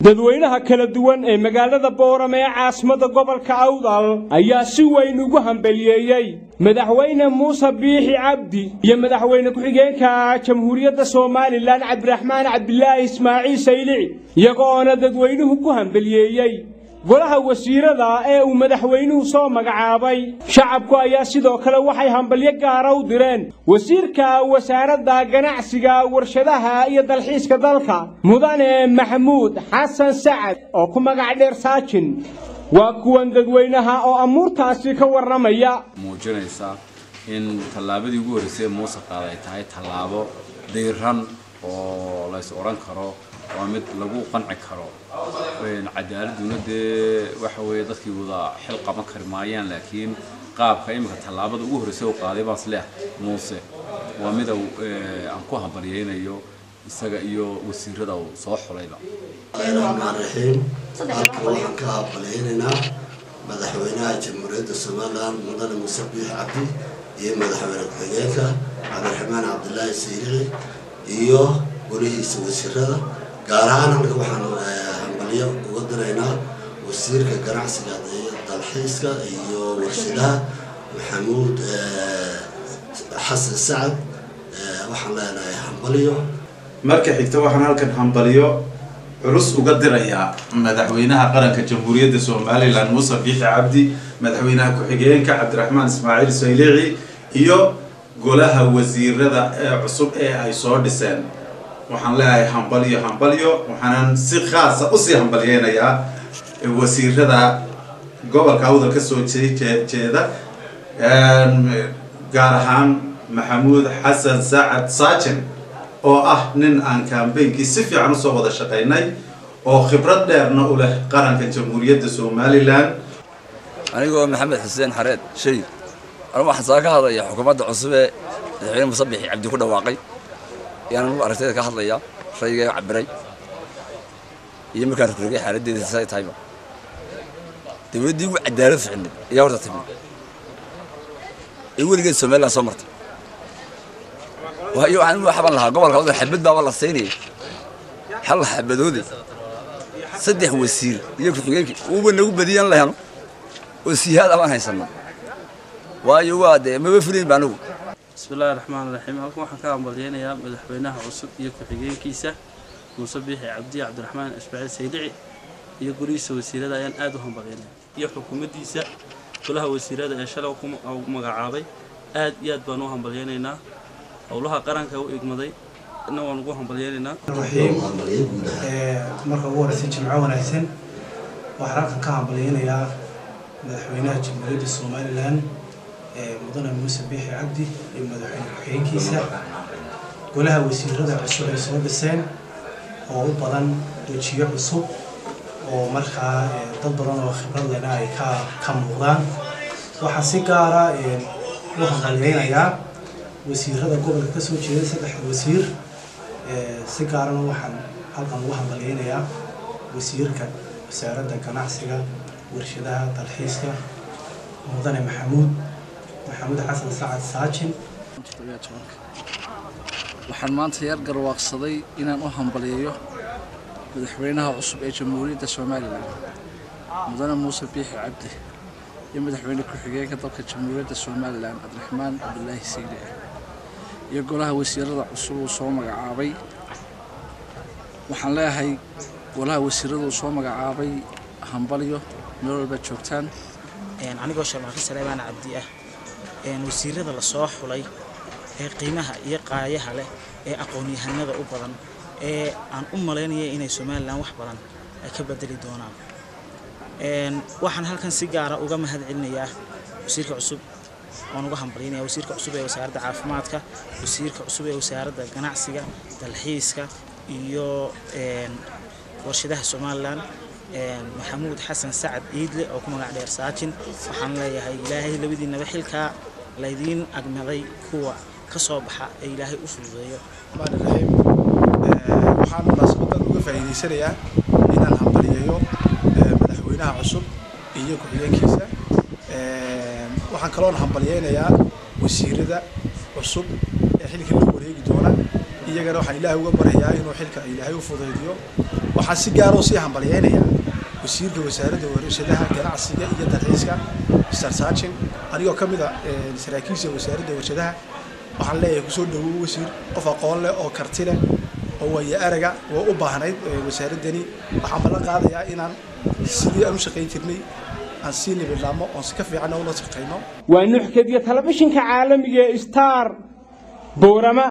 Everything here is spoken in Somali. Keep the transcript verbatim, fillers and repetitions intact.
dadweynaha kala duwan ee magaalada Boorame ee caasimada gobolka Awdal ayaa si weyn ugu hambaliyeeyay madaxweyne Muuse Biixi Cabdi iyo madaxweyne ku-xigeenka Jamhuuriyadda Soomaaliland Cabdiraxmaan Cabdilaahi Ismaaciil Saylici iyagoona dadweynuhu ku hambaliyeeyay golaha wasiirada ee uu madaxweynuhu soo magacaabay shacabku ayaa sidoo kale waxay hambalyo gaar ah u direen wasiirka wasaaradda ganacsiga warshadaha iyo dalxiiska dalka mudane Maxamuud Xasan Sacad oo ku magac dheer Saajin waa kuwan dadweynaha oo amuurtaasi ka waramaya muujinaysa in tallaabadii ugu horeysay Muuse qaaday tahay tallaabo diiran oo la is oran karo waa mid lagu qanci karo in cadaaladuna de waxa weeye dadkii wada xil qaban karmaayaan laakiin qaabka imika tallaabada ugu horeysay oo qaaday baas leh Muuse waa mid aan ku hambalyeeynayo isaga iyo wasiirada oo soo xulayba الرحيم waxaan ka hambalyeeynaa madaxweynaha Jamhuuriyadda Soomaaliland mudane Muuse Biixi Cabdi iyo madaxweyne ku-xigeenka Cabdiraxmaan Cabdilaahi Saylici iyo golihiisa wasiirada gaar ahaan halka waxaan hambalyo uga diraynaa wasiirka ganacsiga dalxiiska iyo warshadaha Maxamuud Xasan Sacad waxaan leenahay hambalyo marka xigta waxaan halkan hambalyo culus uga dirayaa madaxweynaha qaranka Jamhuuriyadda Soomaaliland Muuse Biixi Cabdi madaxweynaha ku-xigeenka Cabdiraxmaan Ismaaciil Saylici iyo golaha wasiirada ee cusub ee ay soo dhiseen waxaan leeyahay hambalyo hambalyo waxaan si khaas ah u sii hambalyeenayaa wasiirada gobolka Awdal ka soo jeeda gaar ahaan Maxamuud Xasan Sacad Saajin oo ah nin aan campaign-kii si fiican u soo wada shaqeynay oo khibrad dheerna u leh qaranka Jamhuuriyadda Soomaaliland anigoo Maxamed Xuseen Xareed shay أنا واحد صار هذا يا حكومة عصبة الحين مصبح عبد كله واقعي يعني مو عرفت كذا هذا يا شيء عبري يمكن كانت ترجع حالة دي سايت هايبة تودي عدالة في عندك يا ورد تبي يقول لي سمع الله صمرت وهي عن واحد لها قبل هذا حبيت ده والله الصيني حل حبدودي صدق هو السير يكفي يكفي وبنو بدي الله يعني والسير هذا ما هيسمع waayo waade ma bafrin baanu bismillaahir rahmaanir rahiim halkan waxaan ka hambalyeeynaa madaxweynaha cusub iyo ku-xigeenkiisa Muuse Biixi Cabdi Cabdiraxmaan Ismaaciil Saylici iyo golihiisa wasiirada ayaan aad u hambalyeeynaa iyo xukuumaddiisa golaha wasiirada ee shalay ku magacaabay aad iyo aad baan u hambalyeeynaa howlaha qaranka u igmaday inna waan ugu hambalyeeynaa ee marka ugu horeysay jimco wanaagsan waxaan halkan ka hambalyeeynaa madaxweynaha Jamhuuriyadda Soomaaliland mudane Muuse Biixi Cabdi iyo madaxweyne ku-xigeenkiisa golaha wasiirada cusub ee soo dhiseen oo u badan wajiyo cusub oo markaa dad badan oo khibrad leh ay ka ka muuqdaan waxaan si gaar ah u hambalyeeynaa wasiirada gobolka ka soo jeeda saddex wasiir si gaar ah waxaan halkan ugu hambalyeeynaa wasiirka wasaaradda ganacsiga warshadaha dalxiiska mudane Maxamuud Maxamuud Xasan Sacad Saajin waxaan maanta yar garwaaqsaday inaan u hambaliyeeyo madaxweynaha cusub ee Jamhuuriyadda Soomaaliland mudane Muuse Biixi Cabdi iyo madaxweyne ku-xigeenka dalka Jamhuuriyadda Soomaaliland Cabdiraxmaan Cabdilaahi Saylici iyo golaha wasiirada cusub oo soo magacaabay waxaan leeyahay golaha wasiirada oo soo magacaabay hambalyo meel walba joogtaan een anigoo Sharmaarka Saleebaan Cabdi ah een wasiirada la soo xulay ee qiimaha iyo qaayaha leh ee aqoon-yahanada u badan ee aan u maleynayay inay Soomaaliland wax badan ay ka bedeli doonaan een waxaan halkan si gaar ah uga mahadcelinayaa wasiirka cusub waan uga hambalyeeynaa wasiirka cusub ee wasaaradda caafimaadka wasiirka cusub ee wasaaradda ganacsiga dalxiiska iyo een warshadaha Soomaaliland Maxamuud Xasan Sacad Iidle oo ku magac dheer Saajin waxaan leeyahay ilaahay labadiinaba xilka leedin agmaday kuwa ka soo baxa ee ilaahay u fududeeyo waxaan munaasabada uga faa'iideysanayaa inaan hambalyeeyo madaxweynaha cusub iyo ku-xigeenkiisa waxaan kaloo hambalyeynayaa wasiirada cusub ee xilka la wareegi doona iyagana waxaan ilaahay uga baryayaa inuu xilka ilaahay u fudaydiyo waxaan si gaar ah u sii hambalyeynaya wasiirka wasaaradda warshadaha ganacsiga iyo dalxiiska Mister Sachin anigoo kamid ah saraakiisha wasaaradda warshadaha waxaan leeyahay ku soo dhawow wasiir qof aqoon leh oo karti leh oo way araga oo u baahnayd wasaaradani waxaan balan qaadayaa inaan sidii aan u shaqeyn jirnay aan si nibadlaamo oo si ka fiican oo la shaqeyno waa nuxkadiya telefishinka caalamiga ee Star Boorama.